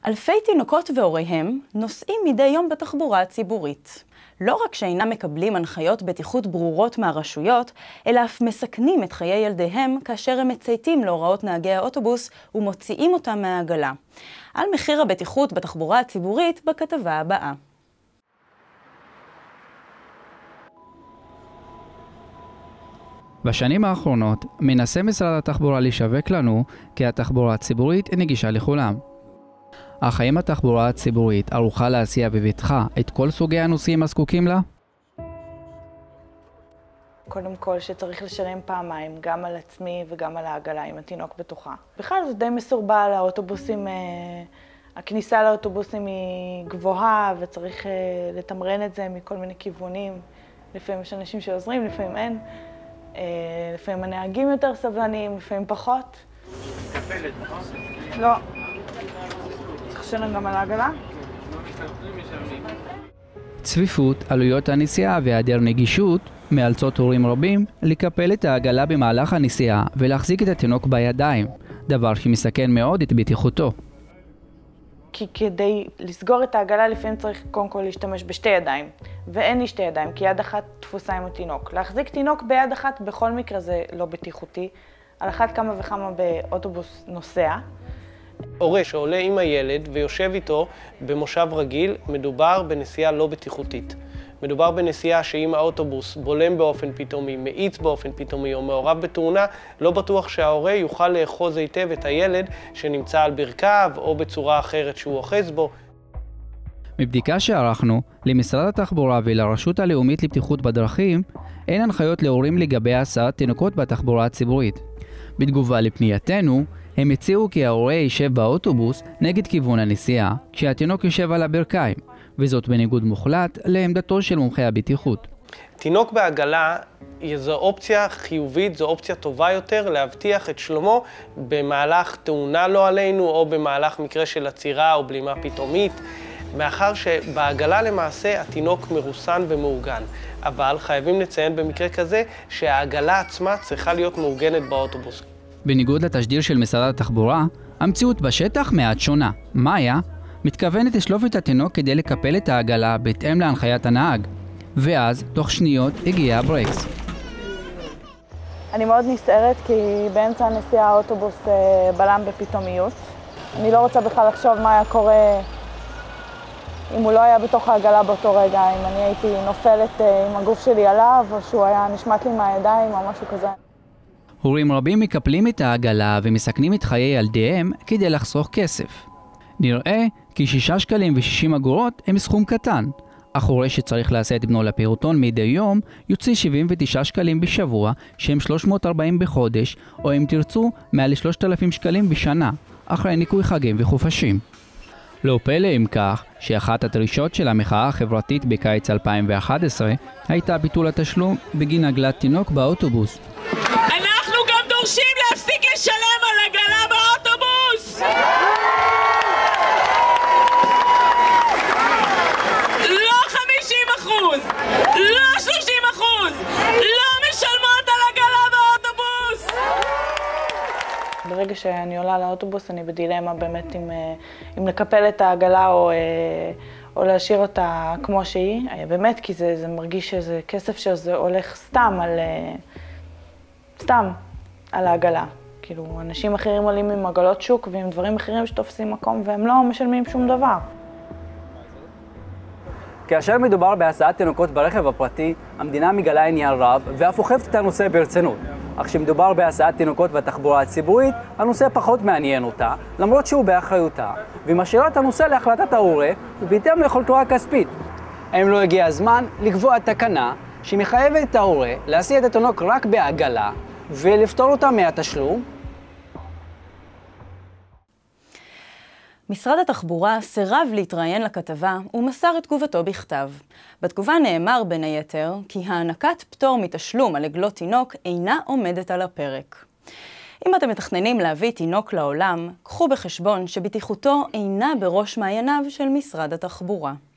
אלפי תינוקות והוריהם נוסעים מדי יום בתחבורה הציבורית. לא רק שאינם מקבלים הנחיות בטיחות ברורות מהרשויות, אלא אף מסכנים את חיי ילדיהם כאשר הם מצייתים להוראות נהגי האוטובוס ומוציאים אותם מהעגלה. על מחיר הבטיחות בתחבורה הציבורית בכתבה הבאה. בשנים האחרונות מנסה משרד התחבורה לשווק לנו כי התחבורה הציבורית נגישה לכולם. אך האם התחבורה הציבורית ערוכה להסיע בבטחה את כל סוגי הנוסעים הזקוקים לה? קודם כל שצריך לשלם פעמיים, גם על עצמי וגם על העגלה עם התינוק בתוכה. בכלל זה די מסורבל, האוטובוסים, הכניסה לאוטובוסים היא גבוהה וצריך לתמרן את זה מכל מיני כיוונים. לפעמים יש אנשים שעוזרים, לפעמים אין. לפעמים הנהגים יותר סבלניים, לפעמים פחות. כפלת, נכון? לא. צריך לשלם גם על העגלה? צפיפות, עלויות הנסיעה והיעדר נגישות מאלצות הורים רבים לקפל את העגלה במהלך הנסיעה ולהחזיק את התינוק בידיים, דבר שמסכן מאוד את בטיחותו. כי כדי לסגור את העגלה לפעמים צריך קודם כל להשתמש בשתי ידיים, ואין לי שתי ידיים כי יד אחת תפוסה עם התינוק. להחזיק תינוק ביד אחת בכל מקרה זה לא בטיחותי, על אחת כמה וכמה באוטובוס נוסע. הורה שעולה עם הילד ויושב איתו במושב רגיל, מדובר בנסיעה לא בטיחותית. מדובר בנסיעה שאם האוטובוס בולם באופן פתאומי, מאיץ באופן פתאומי או מעורב בתאונה, לא בטוח שההורה יוכל לאחוז היטב את הילד שנמצא על ברכיו או בצורה אחרת שהוא אוחז בו. מבדיקה שערכנו, למשרד התחבורה ולרשות הלאומית לבטיחות בדרכים, אין הנחיות להורים לגבי הסעת תינוקות בתחבורה הציבורית. בתגובה לפנייתנו, הם הציעו כי ההורה יישב באוטובוס נגד כיוון הנסיעה, כשהתינוק יושב על הברכיים, וזאת בניגוד מוחלט לעמדתו של מומחי הבטיחות. תינוק בעגלה זו אופציה חיובית, זו אופציה טובה יותר להבטיח את שלומו במהלך תאונה לא עלינו או במהלך מקרה של עצירה או בלימה פתאומית, מאחר שבעגלה למעשה התינוק מרוסן ומאורגן. אבל חייבים לציין במקרה כזה שהעגלה עצמה צריכה להיות מאורגנת באוטובוס. בניגוד לתשדיר של משרד התחבורה, המציאות בשטח מעט שונה. מאיה מתכוונת לשלוף את התינוק כדי לקפל את העגלה בהתאם להנחיית הנהג, ואז תוך שניות הגיע הברקס. אני מאוד נסערת כי באמצע הנסיעה האוטובוס בלם בפתאומיות. אני לא רוצה בכלל לחשוב מה היה קורה אם הוא לא היה בתוך העגלה באותו רגע, אם אני הייתי נופלת עם הגוף שלי עליו או שהוא היה נשמט לי מהידיים או משהו כזה. הורים רבים מקפלים את העגלה ומסכנים את חיי ילדיהם כדי לחסוך כסף. נראה כי 6.60 שקלים הם סכום קטן, אך הורה שצריך להסיע את בנו לפעוטון מדי יום יוציא 79 שקלים בשבוע, שהם 340 בחודש, או אם תרצו מעל 3,000 שקלים בשנה, אחרי ניכוי חגים וחופשים. לא פלא אם כך שאחת הדרישות של המחאה החברתית בקיץ 2011 הייתה ביטול התשלום בגין עגלת תינוק באוטובוס. אנחנו גם דורשים להפסיק לשלם על עגלה באוטובוס! לא 50%, לא 30%, לא משלמות על עגלה באוטובוס! ברגע שאני עולה לאוטובוס אני בדילמה באמת אם לקפל את העגלה או להשאיר אותה כמו שהיא. באמת כי זה מרגיש שזה כסף שזה הולך סתם על העגלה. כאילו, אנשים אחרים עולים עם עגלות שוק ועם דברים אחרים שתופסים מקום והם לא משלמים שום דבר. כאשר מדובר בהסעת תינוקות ברכב הפרטי, המדינה מגלה עניין רב ואף אוכפת את הנושא ברצינות. אך כשמדובר בהסעת תינוקות בתחבורה הציבורית, הנושא פחות מעניין אותה, למרות שהוא באחריותה, ומשאירה את הנושא להחלטת ההורה ובהתאם ליכולתו הכספית. האם לא הגיע הזמן לקבוע תקנה שמחייבת את ההורה להסיע את התינוק רק בעגלה ולפטור אותה מהתשלום? משרד התחבורה סירב להתראיין לכתבה ומסר את תגובתו בכתב. בתגובה נאמר בין היתר כי הענקת פטור מתשלום על עגלות תינוק אינה עומדת על הפרק. אם אתם מתכננים להביא תינוק לעולם, קחו בחשבון שבטיחותו אינה בראש מעייניו של משרד התחבורה.